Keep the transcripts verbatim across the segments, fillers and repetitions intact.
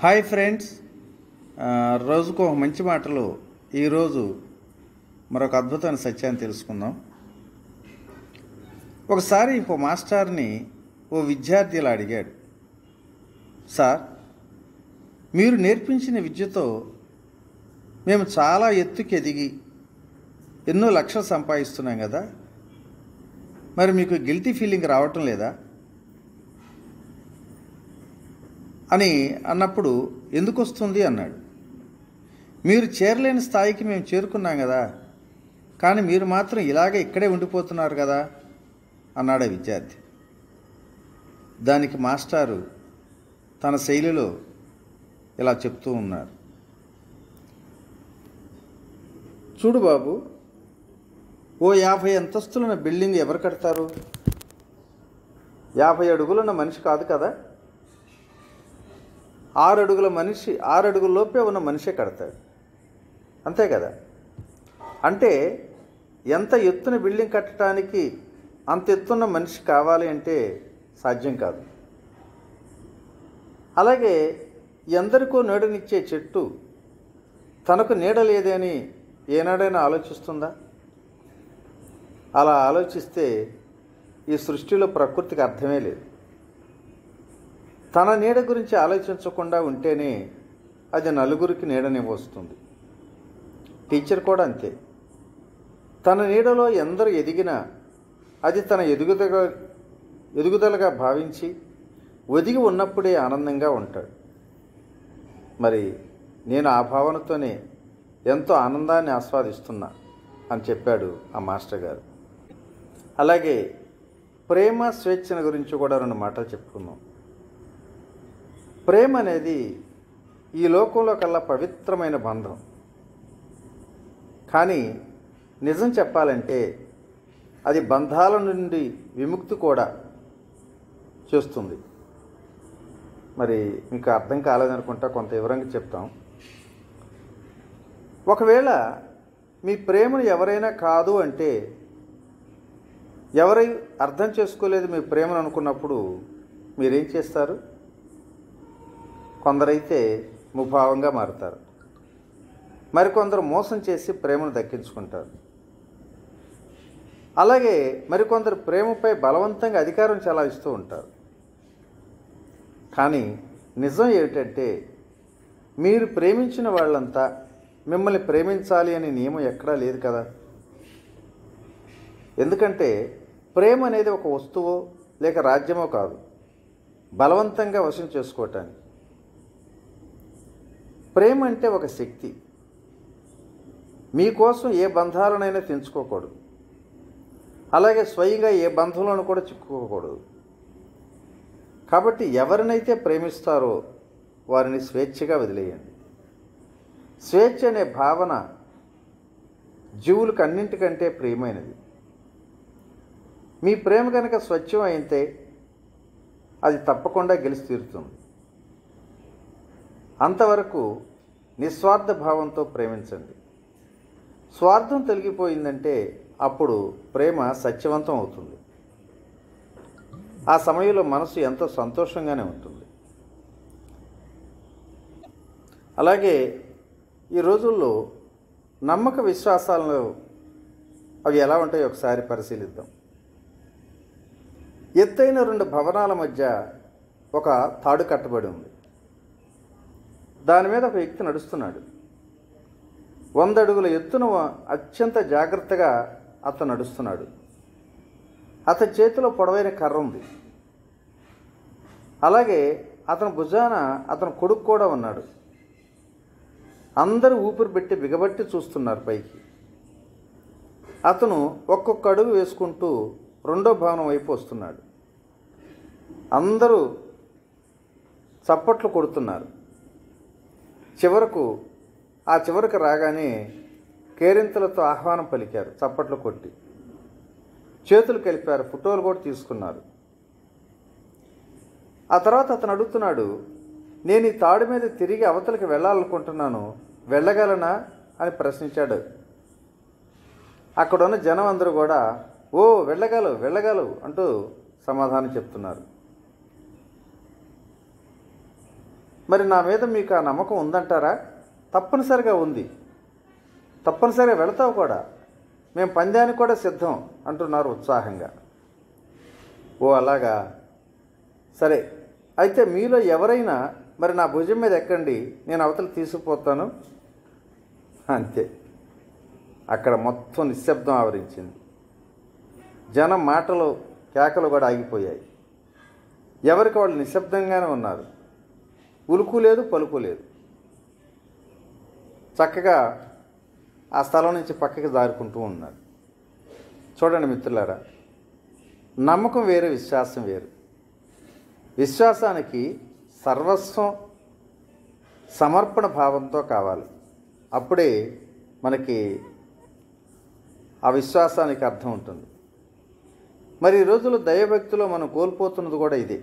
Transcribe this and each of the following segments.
Hi friends, రోజుకు ఒక మంచి మాటలు. ఈరోజు మరొక అద్భుతమైన సత్యాన్ని తెలుసుకుందాం. ఒకసారి ఒక మాస్టర్ని ఓ విద్యార్థి ఇలా అడిగాడు, సార్, మీరు నేర్పించిన విద్యతో మేము చాలా ఎత్తుకి ఎదిగి ఎన్నో లక్షలు సంపాదిస్తున్నాం కదా, మరి మీకు గిల్టీ ఫీలింగ్ రావటం లేదా అని అన్నప్పుడు, ఎందుకు వస్తుంది అన్నాడు. మీరు చేరలేని స్థాయికి మేము చేరుకున్నాం కదా, కానీ మీరు మాత్రం ఇలాగే ఇక్కడే ఉండిపోతున్నారు కదా అన్నాడు ఆ విద్యార్థి. దానికి మాస్టారు తన శైలిలో ఇలా చెప్తూ ఉన్నారు, చూడు బాబు, ఓ యాభై అంతస్తులున్న బిల్డింగ్ ఎవరు కడతారు? యాభై అడుగులున్న మనిషి కాదు కదా, ఆరు అడుగుల మనిషి ఆరు అడుగుల లోపే ఉన్న మనిషే కడతాడు, అంతే కదా. అంటే ఎంత ఎత్తున బిల్డింగ్ కట్టడానికి అంత ఎత్తున్న మనిషి కావాలి అంటే సాధ్యం కాదు. అలాగే ఎందరికో నీడనిచ్చే చెట్టు తనకు నీడ లేదని ఏనాడైనా ఆలోచిస్తుందా? అలా ఆలోచిస్తే ఈ సృష్టిలో ప్రకృతికి అర్థమే లేదు. తన నీడ గురించి ఆలోచించకుండా ఉంటేనే అది నలుగురికి నీడనివ్వస్తుంది. టీచర్ కూడా అంతే. తన నీడలో ఎందరు ఎదిగినా అది తన ఎదుగుదల ఎదుగుదలగా భావించి ఒదిగి ఉన్నప్పుడే ఆనందంగా ఉంటాడు. మరి నేను ఆ భావనతోనే ఎంతో ఆనందాన్ని ఆస్వాదిస్తున్నా అని చెప్పాడు ఆ మాస్టర్ గారు. అలాగే ప్రేమ స్వేచ్ఛన గురించి కూడా రెండు మాటలు చెప్పుకున్నాం. ప్రేమ అనేది ఈ లోకంలో కల్లా పవిత్రమైన బంధం. కానీ నిజం చెప్పాలంటే అది బంధాల నుండి విముక్తి కూడా చేస్తుంది. మరి మీకు అర్థం కాలేదనుకుంటా, కొంత వివరంగా చెప్తాం. ఒకవేళ మీ ప్రేమను ఎవరైనా కాదు అంటే, ఎవరై అర్థం చేసుకోలేదు మీ ప్రేమను అనుకున్నప్పుడు మీరేం చేస్తారు? కొందరైతే ముభావంగా మారుతారు, మరికొందరు మోసం చేసి ప్రేమను దక్కించుకుంటారు. అలాగే మరికొందరు ప్రేమపై బలవంతంగా అధికారం చెలాయిస్తూ ఉంటారు. కానీ నిజం ఏమిటంటే, మీరు ప్రేమించిన వాళ్ళంతా మిమ్మల్ని ప్రేమించాలి అనే నియమం ఎక్కడా లేదు కదా. ఎందుకంటే ప్రేమ అనేది ఒక వస్తువో లేక రాజ్యమో కాదు, బలవంతంగా వశం చేసుకోవటానికి. ప్రేమ అంటే ఒక శక్తి. మీకోసం ఏ బంధాలనైనా తెంచుకోకూడదు, అలాగే స్వయంగా ఏ బంధంలోనూ కూడా చిక్కుకోకూడదు. కాబట్టి ఎవరినైతే ప్రేమిస్తారో వారిని స్వేచ్ఛగా వదిలేయండి. స్వేచ్ఛ అనే భావన జీవులకు అన్నింటికంటే ప్రియమైనది. మీ ప్రేమ కనుక స్వచ్ఛం అయితే అది తప్పకుండా గెలిచి తీరుతుంది. అంతవరకు నిస్వార్థ భావంతో ప్రేమించండి. స్వార్థం తొలగిపోయిందంటే అప్పుడు ప్రేమ సత్యవంతం అవుతుంది. ఆ సమయంలో మనసు ఎంతో సంతోషంగానే ఉంటుంది. అలాగే ఈ రోజుల్లో నమ్మక విశ్వాసాలను అవి ఎలా ఉంటాయో ఒకసారి పరిశీలిద్దాం. ఎత్తైన రెండు భవనాల మధ్య ఒక తాడు కట్టబడి ఉంది. దాని మీద ఒక వ్యక్తి నడుస్తున్నాడు. వంద అడుగుల ఎత్తున అత్యంత జాగ్రత్తగా అతను నడుస్తున్నాడు. అతని చేతిలో పొడవైన కర్ర ఉంది. అలాగే అతని భుజాన అతని కొడుకు కూడా ఉన్నాడు. అందరూ ఊపిరి పెట్టి బిగబట్టి చూస్తున్నారు పైకి. అతను ఒక్కొక్క అడుగు వేసుకుంటూ రెండో భవనం వైపు వస్తున్నాడు. అందరూ చప్పట్లు కొడుతున్నారు. చివరకు ఆ చివరికి రాగానే కేరింతలతో ఆహ్వానం పలికారు. చప్పట్లు కొట్టి చేతులు కలిపారు, ఫోటోలు కూడా తీసుకున్నారు. ఆ తర్వాత అతను అడుగుతున్నాడు, నేను ఈ తాడు మీద తిరిగి అవతలకి వెళ్ళాలనుకుంటున్నాను, వెళ్ళగలనా అని ప్రశ్నించాడు. అక్కడున్న జనం అందరూ కూడా ఓ వెళ్ళగలవు వెళ్ళగలవు అంటూ సమాధానం చెప్తున్నారు. మరి నా మీద మీకు ఆ నమ్మకం ఉందంటారా? తప్పనిసరిగా ఉంది. తప్పనిసరిగా వెళతావు కూడా. మేము పందానికి కూడా సిద్ధం అంటున్నారు ఉత్సాహంగా. ఓ అలాగా, సరే అయితే మీలో ఎవరైనా మరి నా భుజం మీద ఎక్కండి, నేను అవతల తీసుకుపోతాను. అంతే. అక్కడ మొత్తం నిశ్శబ్దం ఆవరించింది. జనం మాటలు కేకలు కూడా ఆగిపోయాయి. ఎవరికి వాళ్ళు నిశ్శబ్దంగానే ఉన్నారు. ఉలుకు లేదు, పలుకు లేదు. చక్కగా ఆ స్థలం నుంచి పక్కకి జారుకుంటూ ఉన్నారు. చూడండి మిత్రులారా, నమ్మకం వేరు, విశ్వాసం వేరు. విశ్వాసానికి సర్వస్వం సమర్పణ భావంతో కావాలి. అప్పుడే మనకి ఆ విశ్వాసానికి అర్థం ఉంటుంది. మరి ఈ రోజుల్లో దైవభక్తిలో మనం కోల్పోతున్నది కూడా ఇదే.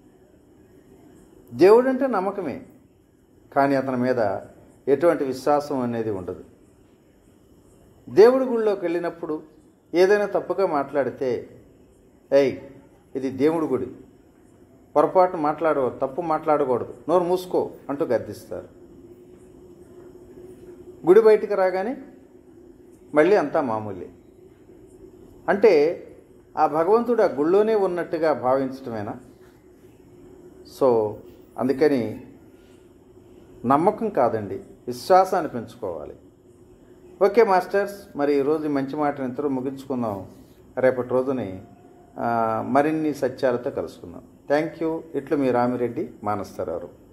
దేవుడంటే నమ్మకమే, కానీ అతని మీద ఎటువంటి విశ్వాసం అనేది ఉండదు. దేవుడి గుడిలోకి వెళ్ళినప్పుడు ఏదైనా తప్పుగా మాట్లాడితే, ఏయ్ ఇది దేవుడి గుడి, పొరపాటు మాట్లాడ తప్పు మాట్లాడకూడదు, నోరు మూసుకో అంటూ గద్దిస్తారు. గుడి బయటికి రాగానే మళ్ళీ అంతా మామూలే. అంటే ఆ భగవంతుడు ఆ గుళ్ళోనే ఉన్నట్టుగా భావించటమేనా? సో అందుకని నమ్మకం కాదండి, విశ్వాసాన్ని పెంచుకోవాలి. ఓకే మాస్టర్స్, మరి ఈరోజు మంచి మాటను ఇంతలో ముగించుకుందాం. రేపటి రోజుని మరిన్ని సత్యాలతో కలుసుకుందాం. Thank you. ఇట్లు మీ రామిరెడ్డి మానస్తరావు.